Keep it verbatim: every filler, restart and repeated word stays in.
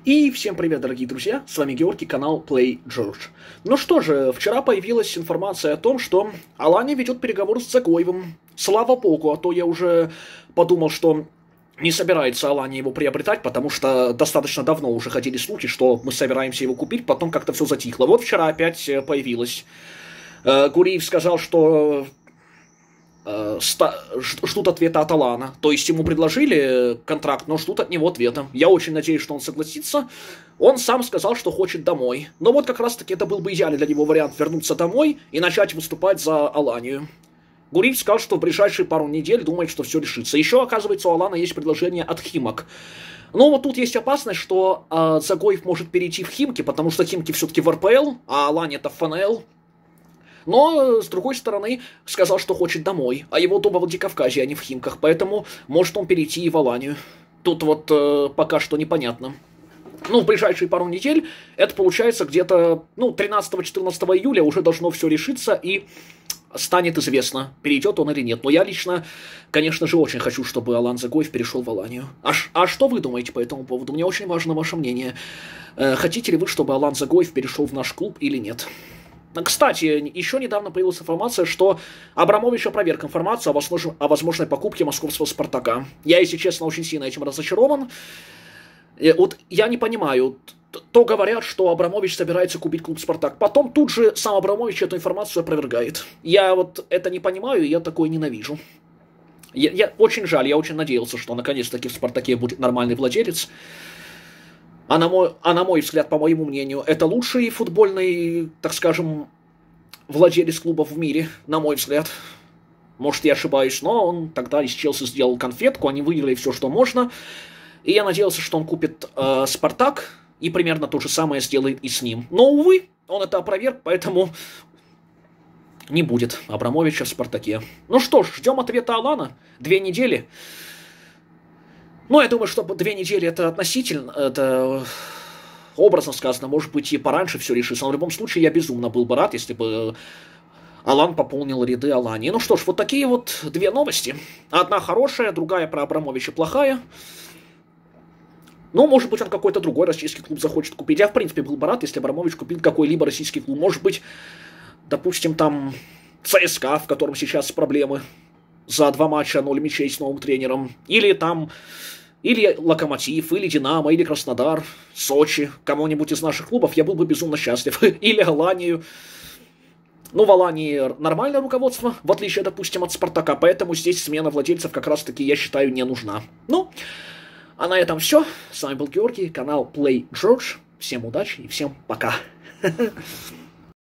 И всем привет, дорогие друзья, с вами Георгий, канал Play George. Ну что же, вчера появилась информация о том, что Алания ведет переговоры с Дзагоевым. Слава богу, а то я уже подумал, что не собирается Алания его приобретать, потому что достаточно давно уже ходили слухи, что мы собираемся его купить, потом как-то все затихло. Вот вчера опять появилось. Гуриев сказал, что ждут ответа от Алана. То есть ему предложили контракт, но ждут от него ответа. Я очень надеюсь, что он согласится. Он сам сказал, что хочет домой. Но вот как раз таки это был бы идеальный для него вариант вернуться домой и начать выступать за Аланию. Гуриев сказал, что в ближайшие пару недель думает, что все решится. Еще, оказывается, у Алана есть предложение от Химок. Но вот тут есть опасность, что э, Дзагоев может перейти в Химки, потому что Химки все-таки в эр пэ эл, а Алания это в эф эн эл. Но, с другой стороны, сказал, что хочет домой, а его дом во Владикавказе, а не в Химках, поэтому может он перейти и в Аланию. Тут вот э, пока что непонятно. Ну, в ближайшие пару недель, это получается где-то, ну, тринадцатого-четырнадцатого июля уже должно все решиться и станет известно, перейдет он или нет. Но я лично, конечно же, очень хочу, чтобы Алан Дзагоев перешел в Аланию. А, а что вы думаете по этому поводу? Мне очень важно ваше мнение. Э, хотите ли вы, чтобы Алан Дзагоев перешел в наш клуб или нет? Кстати, еще недавно появилась информация, что Абрамович опроверг информацию о, возможно, о возможной покупке московского «Спартака». Я, если честно, очень сильно этим разочарован. И вот я не понимаю, то говорят, что Абрамович собирается купить клуб «Спартак», потом тут же сам Абрамович эту информацию опровергает. Я вот это не понимаю, я такое ненавижу. Я, я очень жаль, я очень надеялся, что наконец-таки в «Спартаке» будет нормальный владелец. А на, мой, а на мой взгляд, по моему мнению, это лучший футбольный, так скажем, владелец клуба в мире, на мой взгляд. Может, я ошибаюсь, но он тогда из Челси сделал конфетку, они выиграли все, что можно. И я надеялся, что он купит э, «Спартак», и примерно то же самое сделает и с ним. Но, увы, он это опроверг, поэтому не будет Абрамовича в «Спартаке». Ну что ж, ждем ответа Алана. Две недели. Ну, я думаю, что две недели это относительно, это образно сказано, может быть, и пораньше все решится. Но в любом случае я безумно был бы рад, если бы Алан пополнил ряды Алании. Ну что ж, вот такие вот две новости. Одна хорошая, другая про Абрамовича плохая. Ну, может быть, он какой-то другой российский клуб захочет купить. Я, в принципе, был бы рад, если Абрамович купил какой-либо российский клуб. Может быть, допустим, там ЦСКА, в котором сейчас проблемы. За два матча ноль мячей с новым тренером. Или там, или Локомотив, или Динамо, или Краснодар, Сочи, кому-нибудь из наших клубов, я был бы безумно счастлив. Или Аланию. Ну, в Алании нормальное руководство, в отличие, допустим, от Спартака, поэтому здесь смена владельцев как раз-таки, я считаю, не нужна. Ну, а на этом все. С вами был Георгий, канал Play George. Всем удачи и всем пока.